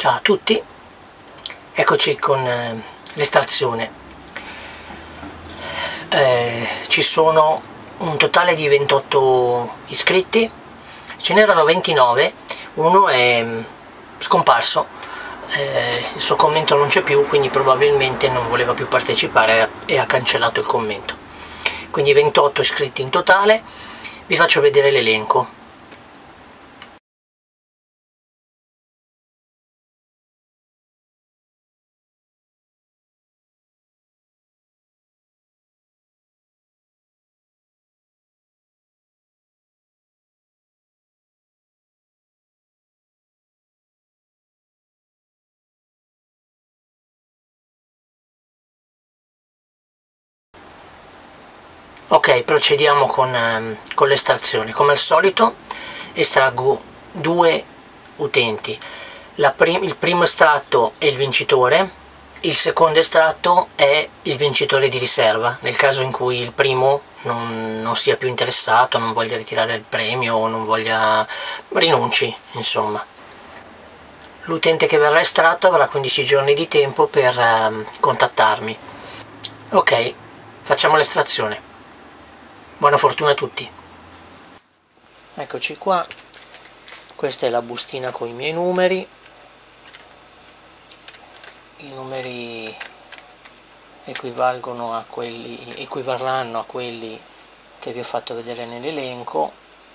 Ciao a tutti, eccoci con l'estrazione. Ci sono un totale di 28 iscritti, ce n'erano 29, uno è scomparso, il suo commento non c'è più, quindi probabilmente non voleva più partecipare e ha cancellato il commento. Quindi 28 iscritti in totale, vi faccio vedere l'elenco. Ok, procediamo con l'estrazione. Come al solito estraggo due utenti. Il primo estratto è il vincitore, il secondo estratto è il vincitore di riserva, nel caso in cui il primo non sia più interessato, non voglia ritirare il premio o non voglia rinunci, insomma. L'utente che verrà estratto avrà 15 giorni di tempo per contattarmi. Ok, facciamo l'estrazione. Buona fortuna a tutti. Eccoci qua, questa è la bustina con i miei numeri. I numeri equivarranno a quelli che vi ho fatto vedere nell'elenco,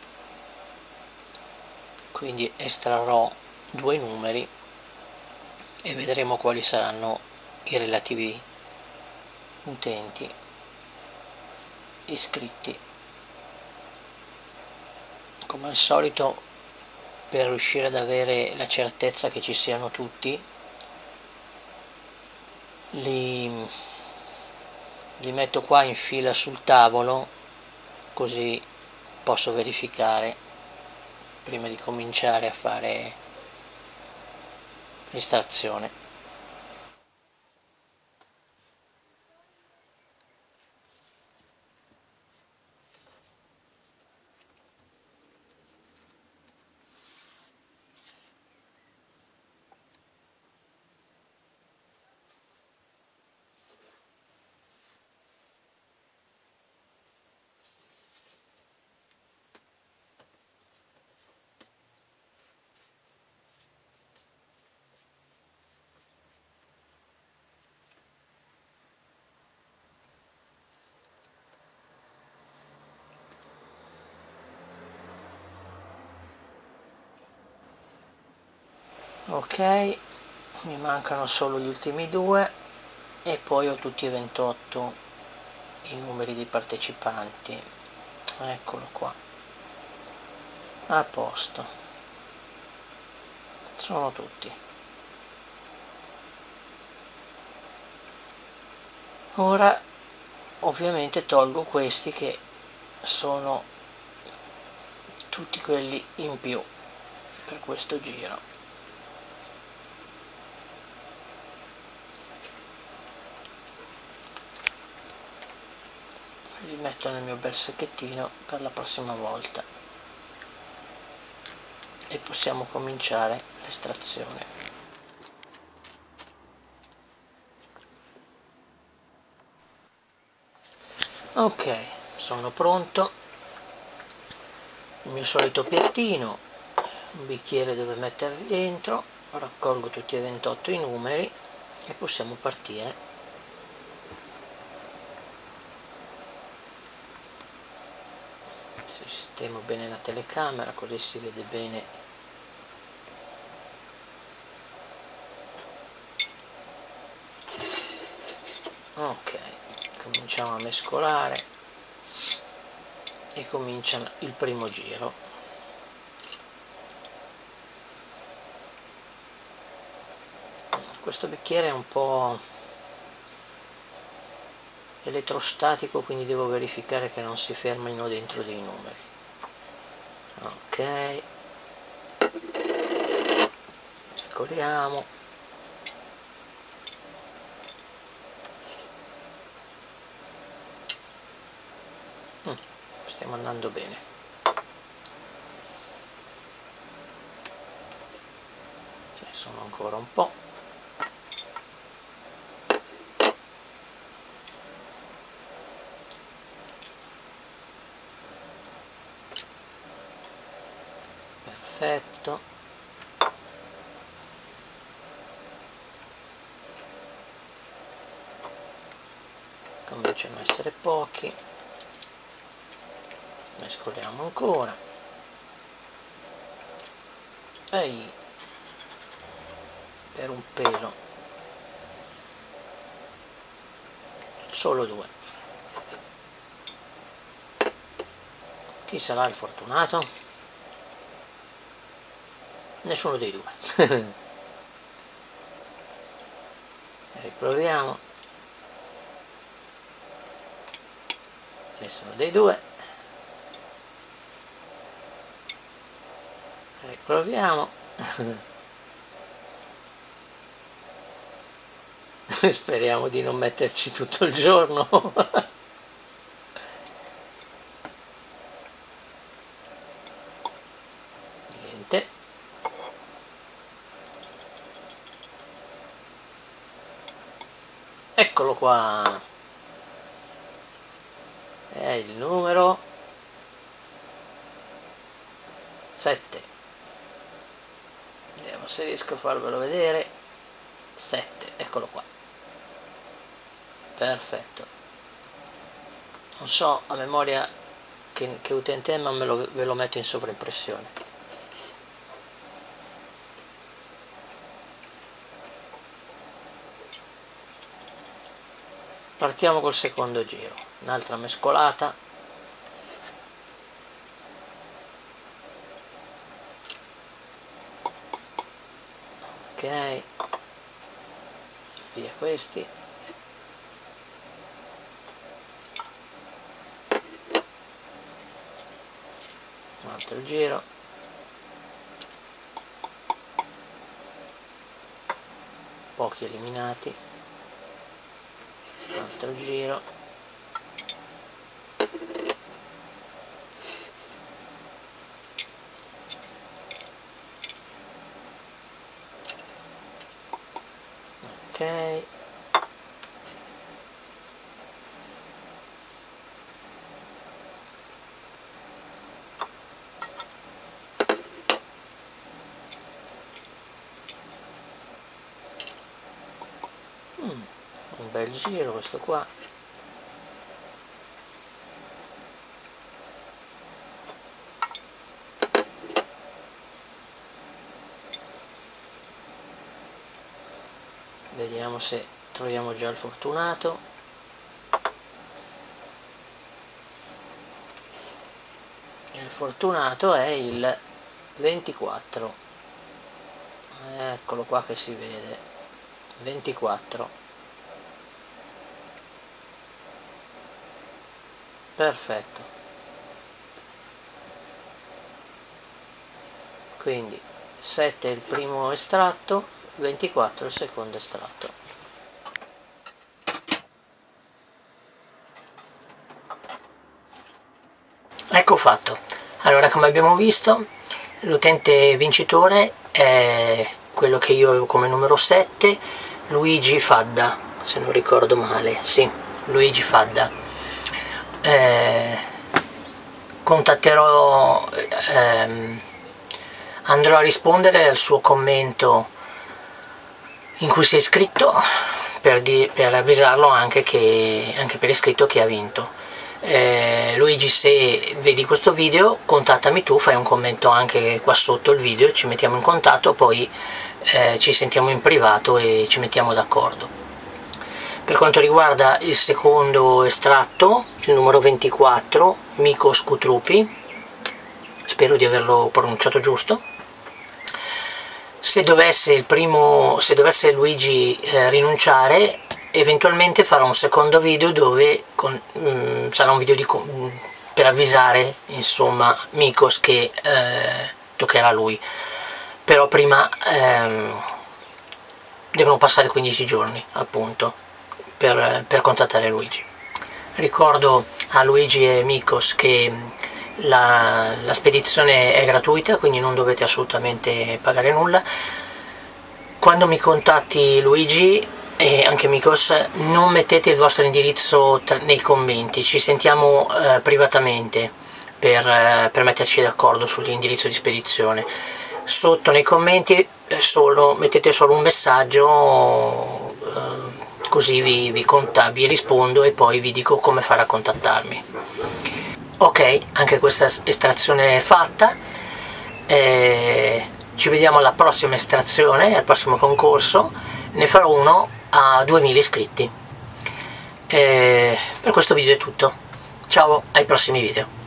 quindi estrarrò due numeri e vedremo quali saranno i relativi utenti iscritti. Come al solito, per riuscire ad avere la certezza che ci siano tutti, li metto qua in fila sul tavolo, così posso verificare prima di cominciare a fare l'estrazione. Ok, mi mancano solo gli ultimi due e poi ho tutti e 28 i numeri dei partecipanti. Eccolo qua, a posto, sono tutti. Ora ovviamente tolgo questi che sono tutti quelli in più per questo giro. Li metto nel mio bel sacchettino per la prossima volta e possiamo cominciare l'estrazione. Ok, sono pronto. Il mio solito piattino, un bicchiere dove metterli dentro, raccolgo tutti e 28 i numeri e possiamo partire. Sistemo bene la telecamera così si vede bene. Ok, cominciamo a mescolare e comincia il primo giro. Questo bicchiere è un po' elettrostatico, quindi devo verificare che non si fermino dentro dei numeri. Ok, mescoliamo. Stiamo andando bene. sono ancora un po'. Perfetto. Cominciano a essere pochi, mescoliamo ancora. Ehi, per un peso solo 2. Chi sarà il fortunato? Nessuno dei due. Riproviamo. Nessuno dei due. Riproviamo. Speriamo di non metterci tutto il giorno. Niente. Eccolo qua. È il numero 7. Vediamo se riesco a farvelo vedere. 7, eccolo qua. Perfetto. Non so a memoria che utente è, ma ve lo metto in sovraimpressione. Partiamo col secondo giro, un'altra mescolata. Ok, via questi. Un altro giro. Pochi eliminati. Un altro giro. Ok. Un bel giro questo qua. Vediamo se troviamo già il fortunato. Il fortunato è il 24. Eccolo qua che si vede. 24. Perfetto. Quindi 7 è il primo estratto, 24 il secondo estratto. Ecco fatto. Allora, come abbiamo visto, l'utente vincitore è quello che io avevo come numero 7, Luigi Fadda, se non ricordo male. Sì, Luigi Fadda. Contatterò, andrò a rispondere al suo commento in cui si è iscritto per avvisarlo anche per iscritto che ha vinto. Luigi, se vedi questo video, contattami tu, fai un commento anche qua sotto il video, ci mettiamo in contatto, poi ci sentiamo in privato e ci mettiamo d'accordo. Per quanto riguarda il secondo estratto, il numero 24, Mikos Kutrupi, spero di averlo pronunciato giusto. Se dovesse Luigi rinunciare, eventualmente farò un secondo video dove sarà un video per avvisare, insomma, Mikos che toccherà a lui. Però prima devono passare 15 giorni, appunto, per contattare Luigi. Ricordo a Luigi e Mikos che la spedizione è gratuita, quindi non dovete assolutamente pagare nulla. Quando mi contatti Luigi e anche Mikos, non mettete il vostro indirizzo nei commenti, ci sentiamo privatamente per metterci d'accordo sull'indirizzo di spedizione. Sotto nei commenti mettete solo un messaggio, così vi rispondo e poi vi dico come fare a contattarmi. Ok, anche questa estrazione è fatta, ci vediamo alla prossima estrazione, al prossimo concorso. Ne farò uno a 2000 iscritti. Per questo video è tutto, ciao, ai prossimi video.